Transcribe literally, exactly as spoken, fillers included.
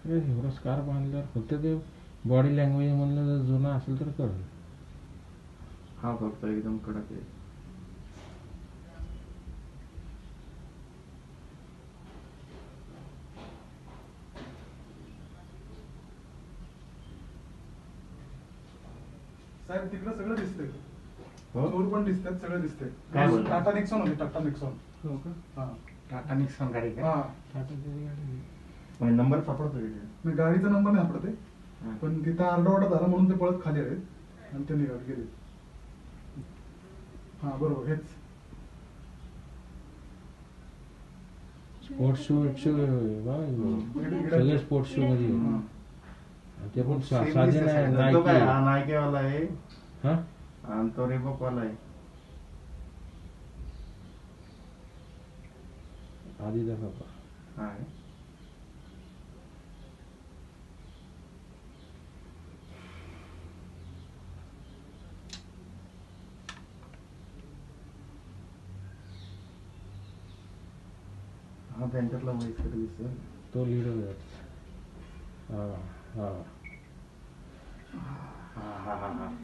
अरे एवढा स्कार्फ बांधल्यावर फक्त ते बॉडी लँग्वेज म्हणलं जर जुना असेल तर कळलं. हा फक्त एकदम कडक आहे. साहेब तिकडे सगळं दिसतंय. हो? चोर पण दिसतात, सगळं दिसतंय. काय बोलता? टाटा निक्सॉन होती, टाटा निक्सॉन. हो का? हा टाटा निक्सॉन गाडी का? हा टाटाची गाडी. म्हणजे नंबर सापडतो तिथे. नाही, गाडीचा नंबर नाही सापडते, हा. पण तिथं आरडाओरडा झाला म्हणून ते पळत खाली आले आणि ते निघाले गेले. हा बरोबर हेच. स्पोर्ट्स शू शू सगळे स्पोर्ट्स शू मध्ये आहे. हा. ते पण सा- Same साधे दिसते नाही सगळं. तो काय हा नाईकी. नायके वाला आहे हा आणि तो रिबॉक वाला आहे. आधी दाखवा. हा हा त्यांच्यातला वयस्कर दिसतोय. तो लीडर आहे. हा हा हा हा हा हा